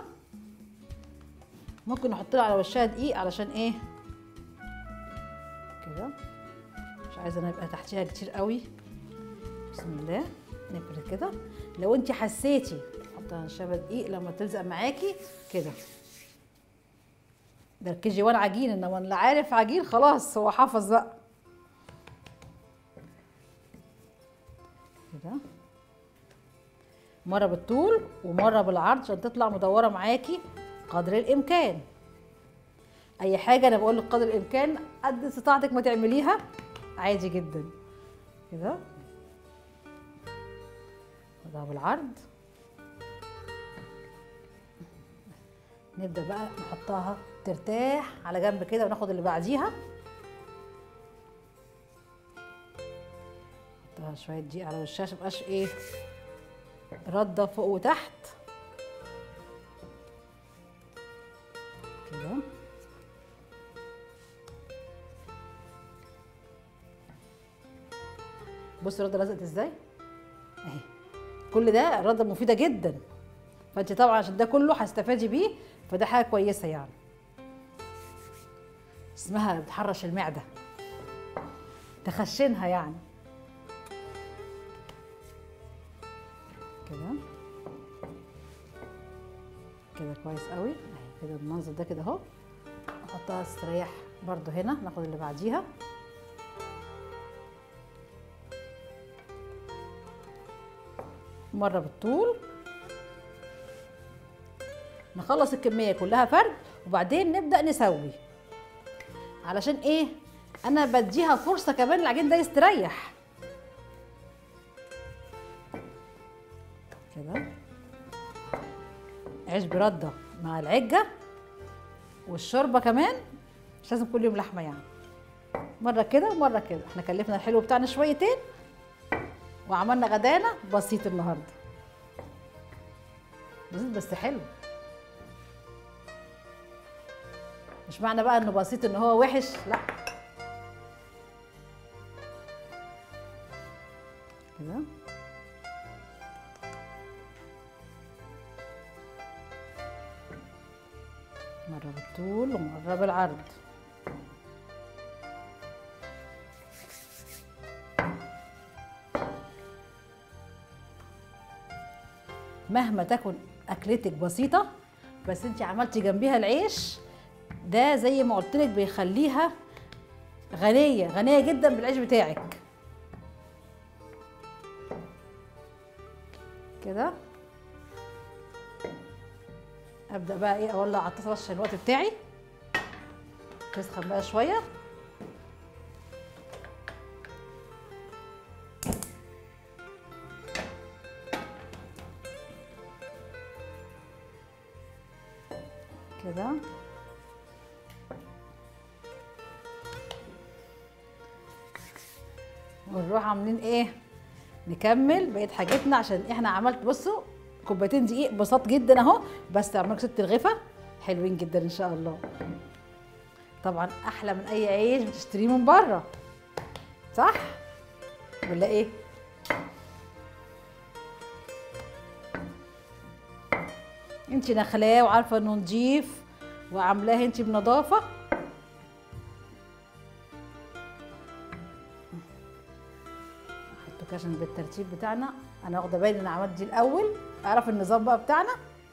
Speaker 2: ممكن نحط لها على وشها دقيق علشان ايه كده، مش عايزه انا يبقى تحتيها كتير قوي. بسم الله نفرد كده. لو انت حسيتي حطي نشابه دقيق لما تلزق معاكي كده، ده الكي 1 عجين، انما اللي عارف عجين خلاص هو حافظ بقى كده، مره بالطول ومره بالعرض عشان تطلع مدوره معاكي قدر الامكان. اي حاجه انا بقول لك قدر الامكان، قد استطاعتك ما تعمليها عادي جدا كده. ده بالعرض. نبدا بقى نحطها ترتاح على جنب كده، وناخد اللي بعديها نحطها شويه دقيق على وشها عشان متبقاش ايه رده فوق وتحت كده. بصي الرده لزقت ازاي اهي. كل ده رده مفيده جدا، فانت طبعا عشان ده كله هتستفادي بيه، فده حاجه كويسه يعني. اسمها بتحرش المعده، تخشنها يعني كده. كده كويس قوي اهي كده بالمنظر ده كده اهو. نحطها تستريح برضو هنا. ناخد اللي بعديها مره بالطول، نخلص الكميه كلها فرد وبعدين نبدا نسوي. علشان ايه؟ انا بديها فرصه كمان العجين ده يستريح كده. عيش برده مع العجه والشوربه كمان، مش لازم كل يوم لحمه يعني، مره كده ومره كده. احنا كلفنا الحلو بتاعنا شويتين وعملنا غدانا بسيط النهارده، بسيط بس حلو. مش معنى بقى انه بسيط ان هو وحش، لا كده. مرة بالطول ومرة بالعرض. مهما تكن اكلتك بسيطة بس انت عملتي جنبيها العيش ده زي ما قلت لك بيخليها غنية غنية جدا بالعيش بتاعك كده. ابدا بقى ايه اولع على الطاسه عشان الوقت بتاعي تسخن بقى شويه. كده ونروح عاملين ايه نكمل بقيه حاجتنا. عشان احنا عملت بصوا كوبايتين دقيق بساط جدا اهو، بس عملوا ست رغيفه حلوين جدا ان شاء الله. طبعا احلى من اي عيش بتشتريه من بره، صح ولا ايه؟ انت نخلاه وعارفه انه نضيف وعاملاه انت بنظافه. احطه كده عشان بالترتيب بتاعنا. انا واخده بالي ان انا عملت دي الاول، اعرف النظام بقى بتاعنا.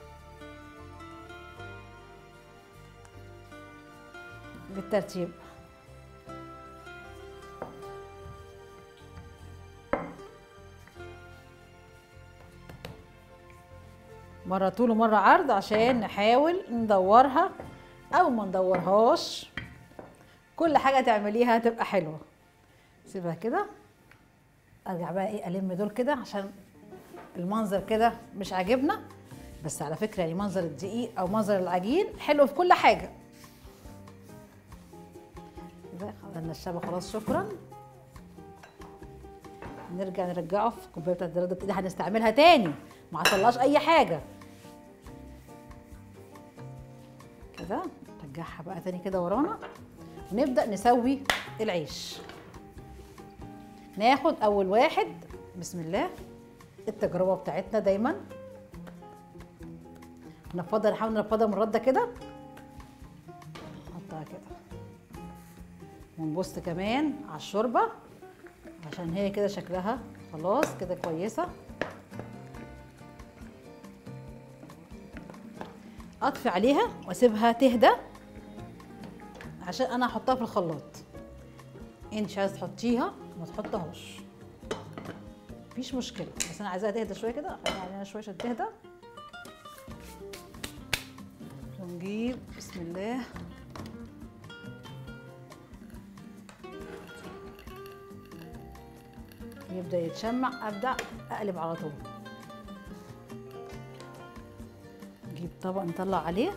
Speaker 2: بالترتيب مرة طول ومرة عرض عشان نحاول ندورها او ما ندورهاش، كل حاجة تعمليها تبقى حلوة. سيبها كده. ارجع بقى ايه الم دول كده عشان المنظر كده مش عاجبنا. بس على فكرة يعني منظر الدقيق او منظر العجين حلو في كل حاجة. كده خلصنا الشبكة خلاص شكرا. نرجع نرجعه في الكوبايه بتاعت الرده دي، هنستعملها تاني ما حصلهاش اي حاجه. كده نرجعها بقى تاني كده ورانا ونبدا نسوي العيش. ناخد اول واحد بسم الله. التجربه بتاعتنا دايما نفضل نحاول نفضل من الرده كده، نحطها كده ونبص كمان على الشوربه عشان هي كده شكلها خلاص كده كويسه. اطفي عليها واسيبها تهدى عشان انا هحطها في الخلاط. انت مش عايزه تحطيها ما تحطهاش مفيش مشكله، بس انا عايزاها تهدى شويه كده. خلينا عليها شويه عشان تهدى. ونجيب بسم الله يبدأ يتشمع. أبدأ أقلب على طول. نجيب طبق نطلع عليه.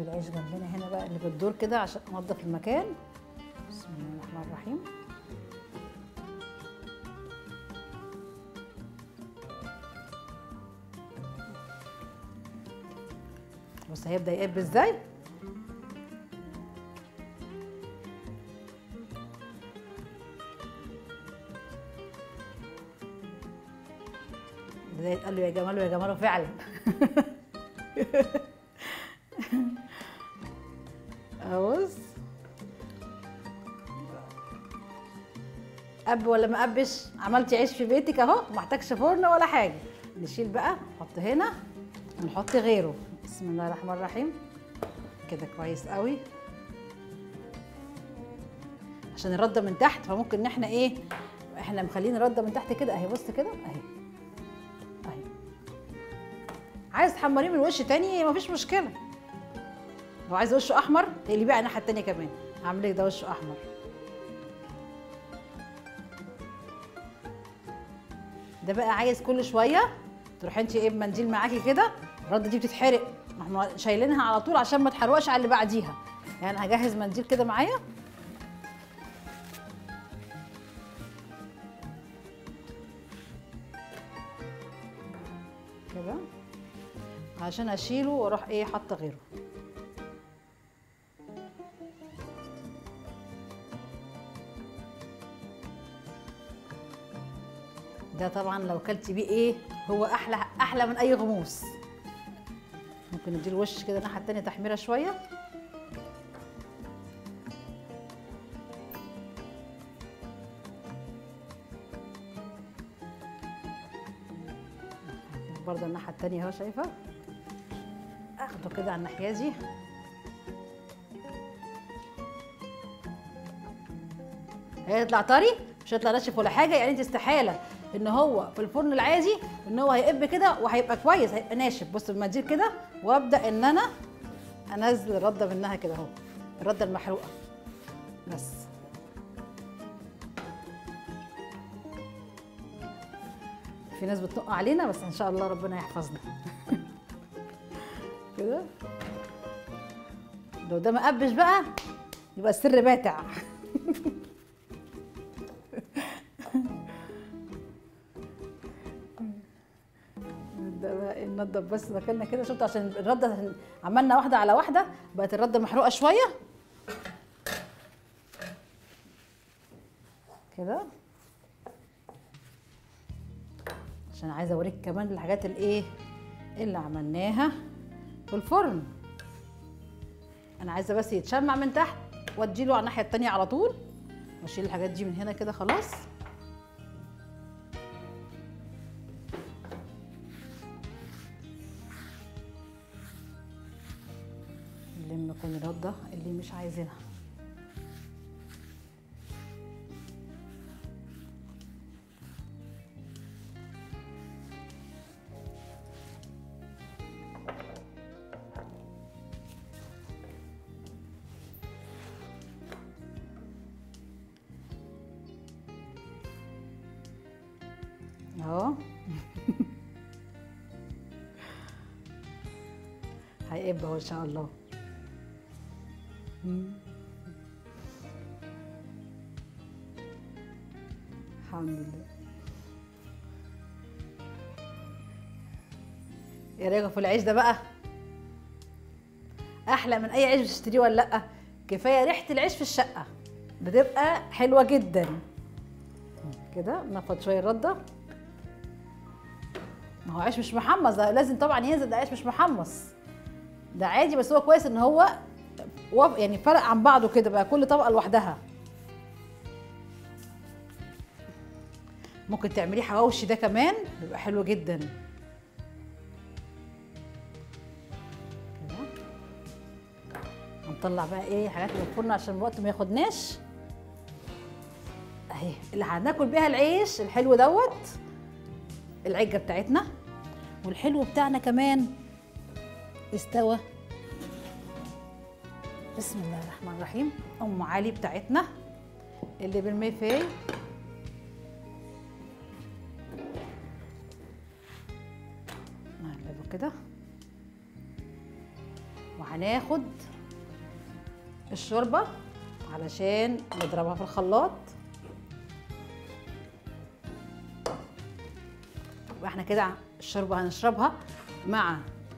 Speaker 2: العيش جنبنا هنا بقى اللي بالدور كده عشان انضف المكان. بسم الله الرحمن الرحيم. بص هيبدأ يقب ازاي. ده يتقال له يا جماله يا جماله فعلا. بص قب ولا ما قبش؟ عملتي عيش في بيتك اهو، ما محتاجش فرن ولا حاجه. نشيل بقى نحط هنا ونحط غيره. بسم الله الرحمن الرحيم. كده كويس قوي عشان الرده من تحت، فممكن ان احنا ايه، احنا مخلين الرده من تحت كده اهي. بص كده اهي اهي. عايز تحمريه من وش تاني مفيش مشكله. لو عايز وشه احمر تقلبيه بقى الناحيه التانيه كمان. هعمل لك ده وشه احمر. ده بقى عايز كل شويه تروحي انت ايه بمنديل معاكي كده، الرده دي بتتحرق، ما احنا شايلينها على طول عشان ما تحرقش على اللي بعديها. يعني هجهز منديل كده معايا كده عشان اشيله واروح ايه حاطه غيره. ده طبعا لو كلتي بيه ايه هو احلى من اي غموس. ممكن نديله وش كده الناحيه التانيه تحميره شويه. برضه الناحيه التانيه اهو شايفه. اخده كده على الناحيه دي. هيطلع طري مش هيطلع ناشف ولا حاجه. يعني انت استحاله ان هو في الفرن العادي ان هو هيقب كده وهيبقى كويس، هيبقى ناشف. بص بالمنديل كده وابدا ان انا انزل الرده منها كده اهو، الرده المحروقه بس. في ناس بتنق علينا بس ان شاء الله ربنا يحفظنا. كده لو ده ما قبش بقى يبقى السر باتع. نبدا بقى ننضف بس مكاننا كده. شفت عشان الرده عملنا واحده على واحده بقت الرده محروقه شويه كده. عشان عايزه اوريك كمان الحاجات الايه اللي عملناها في الفرن. انا عايزه بس يتشمع من تحت واديله على الناحيه التانيه على طول. واشيل الحاجات دي من هنا كده خلاص. نلم كل الرده اللي مش عايزينها. اهو. هيقب اهو ان شاء الله. الحمد لله. ايه رايكم في العيش ده بقى؟ احلى من اي عيش بتشتريه ولا لا؟ كفايه ريحه العيش في الشقه بتبقى حلوه جدا. كده نفض شويه الرده. ما هو عيش مش محمص، ده لازم طبعا ينزل. ده عيش مش محمص، ده عادي. بس هو كويس ان هو يعني فرق عن بعضه كده بقى كل طبقه لوحدها. ممكن تعمليه حواوشي ده كمان بيبقى حلو جدا. كده هنطلع بقى ايه حاجات من الفرن عشان الوقت ما ياخدناش. اهي اللي هناكل بيها العيش الحلو دوت العجه بتاعتنا. والحلو بتاعنا كمان استوى. بسم الله الرحمن الرحيم. ام علي بتاعتنا اللي بالميفي. نقلبه كده هناخد الشوربه علشان نضربها في الخلاط. يبقى احنا كده الشوربه هنشربها مع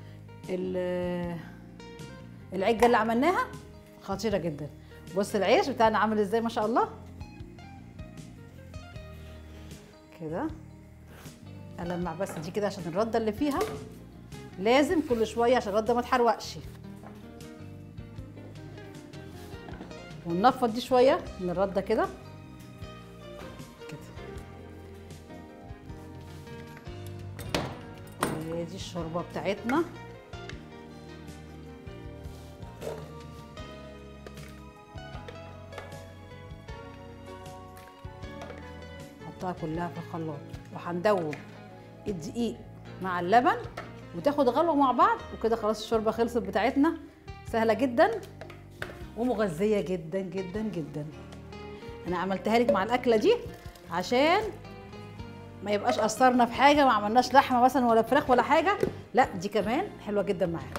Speaker 2: العجه اللي عملناها، خطيره جدا. بص العيش بتاعنا عامل ازاي ما شاء الله كده. ألمع بس دي كده عشان الرده اللي فيها لازم كل شويه عشان الرده ما تحرقش، وننفض دي شويه من الرده كده دي الشوربه بتاعتنا. نحطها كلها في الخلاط وهندوب الدقيق مع اللبن وتاخد غلوه مع بعض، وكده خلاص الشوربه خلصت بتاعتنا. سهله جدا ومغذيه جدا جدا جدا. انا عملتها لك مع الاكله دي عشان ما يبقاش قصرنا في حاجه، ما عملناش لحمه مثلا ولا فراخ ولا حاجه، لا دي كمان حلوه جدا معاها.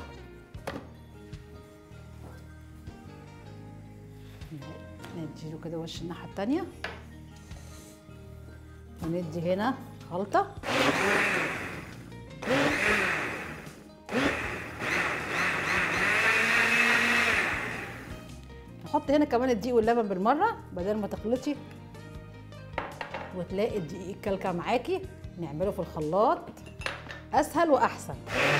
Speaker 2: نديله كده وش الناحيه التانيه وندي هنا خلطه. نحط هنا كمان الدقيق واللبن بالمره بدل ما تخلطي وتلاقي الدقيق الكلكع معاكي. نعمله في الخلاط اسهل واحسن.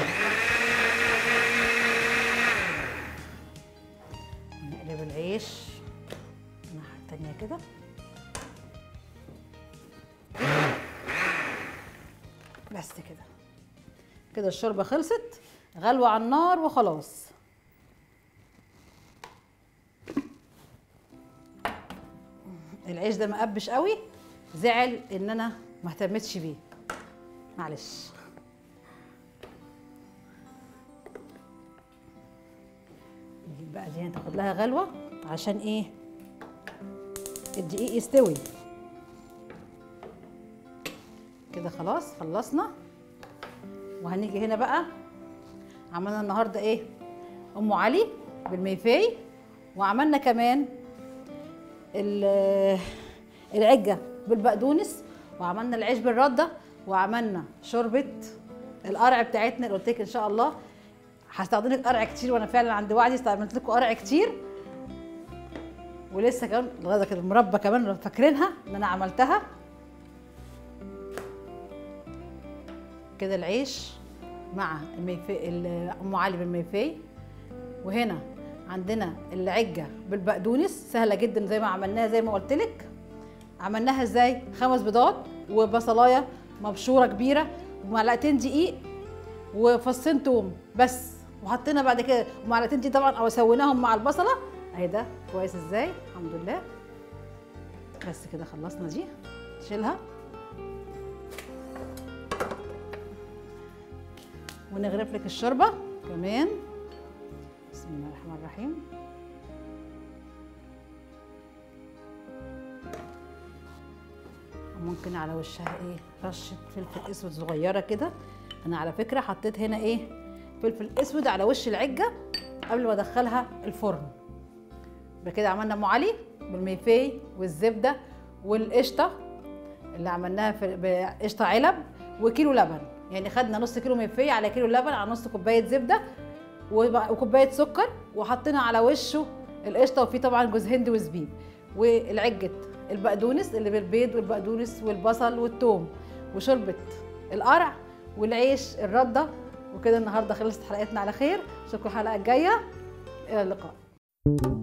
Speaker 2: نقلب العيش الناحيه التانيه كده. بس كده كده الشوربه خلصت، غلوه على النار وخلاص. العيش ده مقبش قوي، زعل ان انا ما اهتمتش بيه، معلش. نجيب بقى دي تاخد لها غلوه عشان ايه الدقيق يستوي كده. خلاص خلصنا. وهنيجي هنا بقى عملنا النهارده ايه؟ ام علي بالميفي، وعملنا كمان العجه بالبقدونس، وعملنا العيش بالرده، وعملنا شوربه القرع بتاعتنا اللي قلت لك ان شاء الله هستخدم لك قرع كتير، وانا فعلا عند وعدي استعملت لكم قرع كتير. ولسه كمان الغدا كده المربى كمان لو فاكرينها ان انا عملتها كده. العيش مع الميفي ام علي بالميفي، وهنا عندنا العجه بالبقدونس سهله جدا زي ما عملناها زي ما قلت لك. عملناها ازاي؟ 5 بيضات وبصلايه مبشوره كبيره ومعلقتين دقيق وفصين توم بس، وحطينا بعد كده ومعلقتين دي طبعا او سويناهم مع البصله اهي. ده كويس ازاي؟ الحمد لله. بس كده خلصنا دي، نشيلها ونغرف لك الشوربه كمان. بسم الله الرحمن الرحيم. ممكن على وشها ايه رشه فلفل اسود صغيره كده. انا على فكره حطيت هنا ايه فلفل اسود على وش العجه قبل ما ادخلها الفرن. بكده عملنا ام علي بالميفي والزبده والقشطه اللي عملناها في قشطه علب وكيلو لبن. يعني خدنا نص كيلو ميفي على كيلو لبن على نص كوبايه زبده وكوبايه سكر، وحطينا على وشه القشطه، وفيه طبعا جوز هند وزبيب، والعجه البقدونس اللي بالبيض والبقدونس والبصل والثوم، وشوربه القرع والعيش الرده. وكده النهارده خلصت حلقتنا على خير. اشوفكم الحلقه الجايه، الى اللقاء.